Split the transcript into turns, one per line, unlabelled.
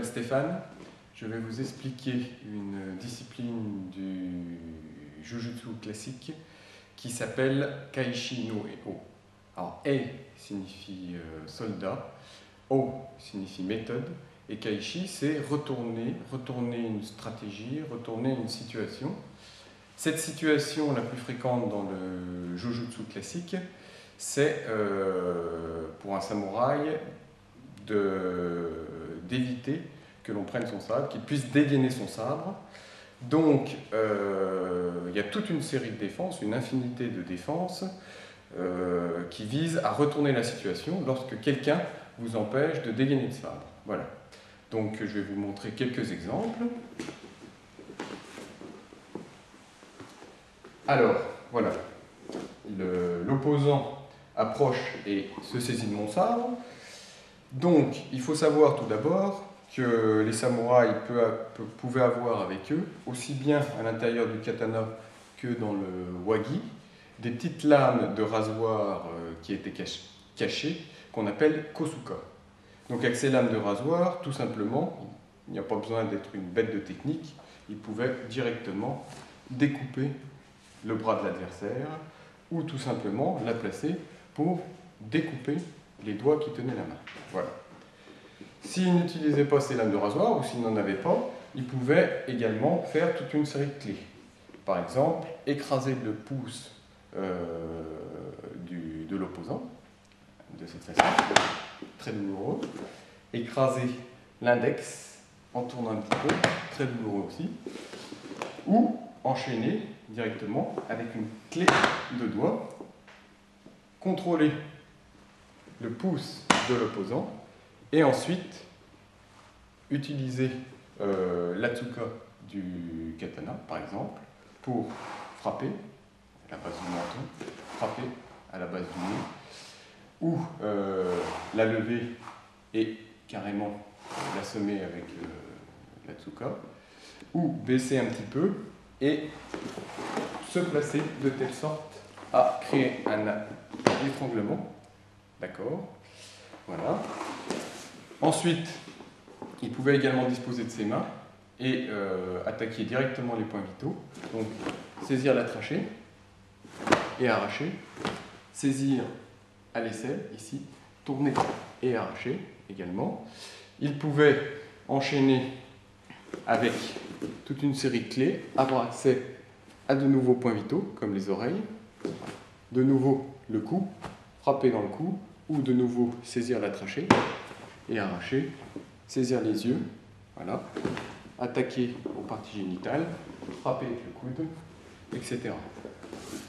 m'appelle Stéphane. Je vais vous expliquer une discipline du Jujutsu classique qui s'appelle Kaishi no E-O. Alors, E signifie soldat, O signifie méthode, et Kaishi c'est retourner une stratégie, retourner une situation. Cette situation la plus fréquente dans le Jujutsu classique, c'est pour un samouraï d'éviter que l'on prenne son sabre, qu'il puisse dégainer son sabre. Donc, il y a toute une série de défenses, une infinité de défenses qui visent à retourner la situation lorsque quelqu'un vous empêche de dégainer le sabre. Voilà. Donc, je vais vous montrer quelques exemples. Alors, voilà. L'opposant approche et se saisit de mon sabre. Donc, il faut savoir tout d'abord que les samouraïs pouvaient avoir avec eux, aussi bien à l'intérieur du katana que dans le wagi, des petites lames de rasoir qui étaient cachées, qu'on appelle kosuka. Donc avec ces lames de rasoir, tout simplement, il n'y a pas besoin d'être une bête de technique, ils pouvaient directement découper le bras de l'adversaire, ou tout simplement la placer pour découper les doigts qui tenaient la main. Voilà. S'il n'utilisait pas ces lames de rasoir, ou s'il n'en avait pas, il pouvait également faire toute une série de clés. Par exemple, écraser le pouce de l'opposant, de cette façon, très douloureux. Écraser l'index en tournant un petit peu, très douloureux aussi. Ou enchaîner directement avec une clé de doigt, contrôler le pouce de l'opposant, et ensuite utiliser l'atsuka du katana, par exemple, pour frapper à la base du menton, frapper à la base du nez, ou la lever et carrément l'assommer avec l'atsuka, ou baisser un petit peu et se placer de telle sorte à créer un étranglement. D'accord ? Voilà. Ensuite, il pouvait également disposer de ses mains et attaquer directement les points vitaux. Donc, saisir la trachée et arracher. Saisir à l'aisselle, ici. Tourner et arracher également. Il pouvait enchaîner avec toute une série de clés, avoir accès à de nouveaux points vitaux, comme les oreilles. De nouveau, le cou, frapper dans le cou, ou de nouveau saisir la trachée et arracher, saisir les yeux, voilà, attaquer aux parties génitales, frapper avec le coude, etc.